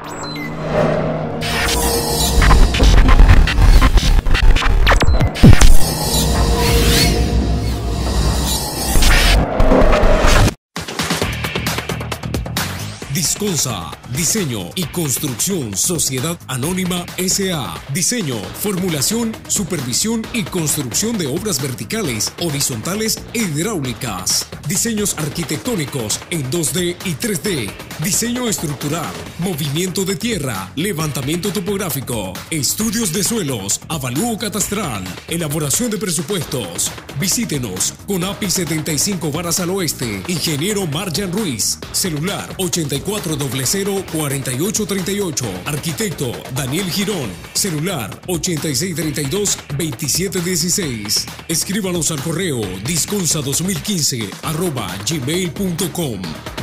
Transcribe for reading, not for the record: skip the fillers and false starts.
Disconsa, Diseño y Construcción Sociedad Anónima S.A. Diseño, formulación, supervisión y construcción de obras verticales, horizontales e hidráulicas. Diseños arquitectónicos en 2D y 3D. Diseño estructural, movimiento de tierra, levantamiento topográfico, estudios de suelos, avalúo catastral, elaboración de presupuestos. Visítenos con API 75 Varas al Oeste, Ingeniero Marjan Ruiz, celular 84004838, arquitecto Daniel Girón, celular 8632-2716. Escríbanos al correo disconsa2015@gmail.com.